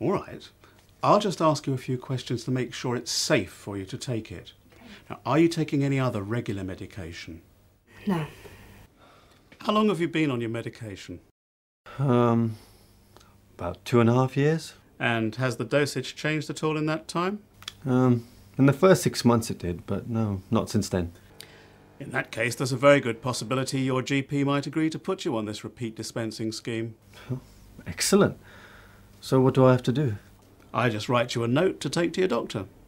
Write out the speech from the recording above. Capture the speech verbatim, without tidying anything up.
All right. I'll just ask you a few questions to make sure it's safe for you to take it. Now, are you taking any other regular medication? No. How long have you been on your medication? Um, about two and a half years. And has the dosage changed at all in that time? Um, in the first six months it did, but no, not since then. In that case, there's a very good possibility your G P might agree to put you on this repeat dispensing scheme. Oh, excellent. So what do I have to do? I just write you a note to take to your doctor.